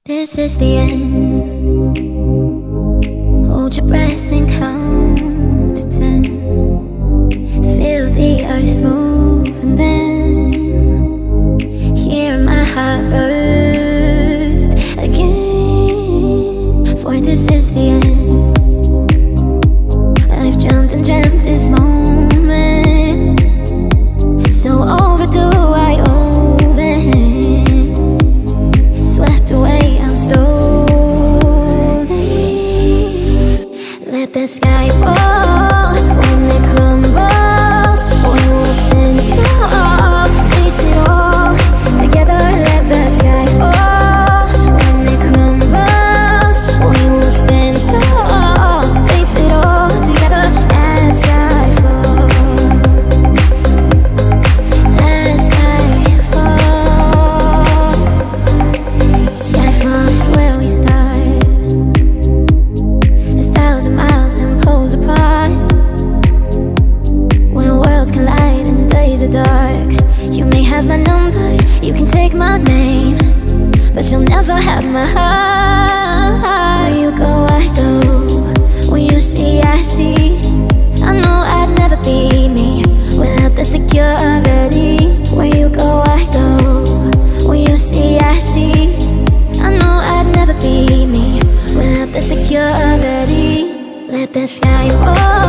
This is the end. Hold your breath and count to 10. Feel the earth move and then hear my heart burst again. For this is the end. I've dreamt and dreamt this moment, so overdue I owe them. Swept away, I'm stolen. Let the sky fall. When it crumbles, we will stand tall. Face it all together. Let the sky fall. When it crumbles, we will stand tall. Face it all together as Skyfall. As Skyfall. Skyfall is where we start. 1,000 miles and poles apart. When worlds collide and days are dark. You may have my number, you can take my name, but you'll never have my heart. Where you go, I go. When you see, I see. I know I'd never be me without the security. Where you go, I go. When you see, I see. I know I'd never be me without the security. Let the sky fall.